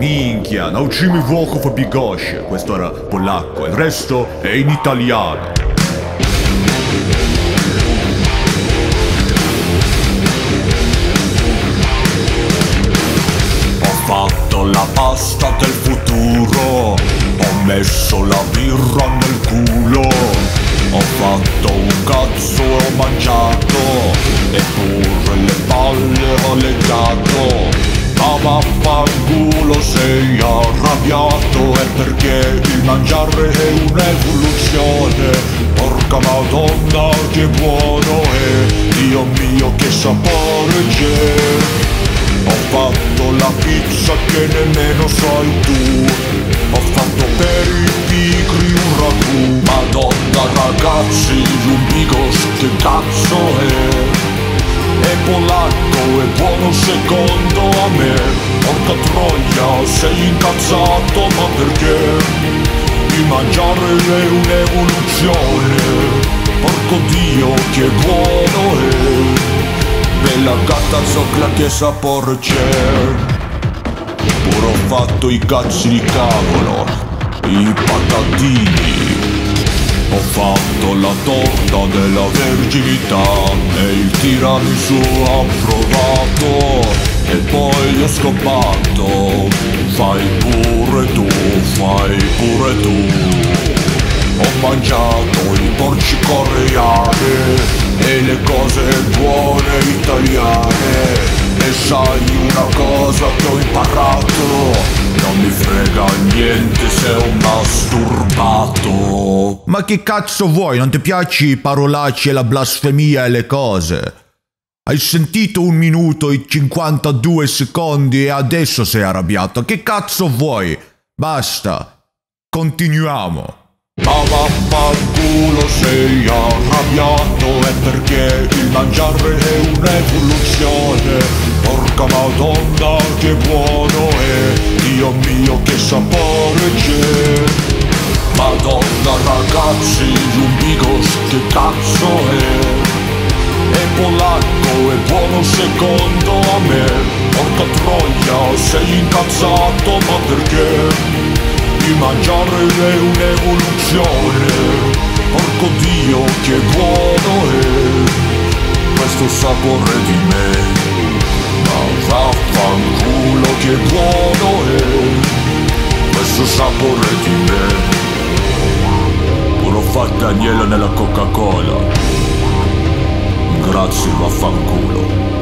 Minchia, nauczymy Włochów o bigoscie. Questo era polacco, il resto è in italiano. Ho fatto la pasta del futuro, ho messo la birra nel culo, ho fatto un cazzo e ho mangiato, eppure le palle ho legato. Ma vaffanculo, sei arrabbiato, è perché il mangiare è un'evoluzione. Porca madonna che buono è, Dio mio che sapore c'è. Ho fatto la pizza che nemmeno sai tu, ho fatto per i pigri un ragù. Madonna ragazzi, un bigos che cazzo è? È polacco, è buono secondo a me. Porca troia, sei incazzato, ma perché? Il mangiare è un'evoluzione. Porco Dio, che buono è. Bella gatta, zocla, che sapore c'è. Pure ho fatto i cazzi di cavolo, i patatini. Ho fatto la torta della verginità e il tiramisù approvato. E poi ho scopato, fai pure tu, fai pure tu. Ho mangiato i porci coreani e le cose buone italiane. E sai una cosa che ho imparato? Non mi frega niente se è un masturbato. Ma che cazzo vuoi? Non ti piace i parolacci e la blasfemia e le cose? Hai sentito 1 minuto e 52 secondi e adesso sei arrabbiato. Che cazzo vuoi? Basta. Continuiamo. Ma vaffanculo, sei arrabbiato, è perché il mangiare è un'evoluzione. Porca madonna che buono è, Dio mio che sapore c'è. Madonna ragazzi, un bigos che cazzo è? È polacco, è buono secondo a me. Porca troia, sei incazzato, ma perché? Il mangiare è un'evoluzione. Porco Dio che buono è questo sapore di me. Ma vaffanculo che buono è questo sapore di me. Pure ho fatto agnello nella Coca-Cola. Grazie vaffanculo.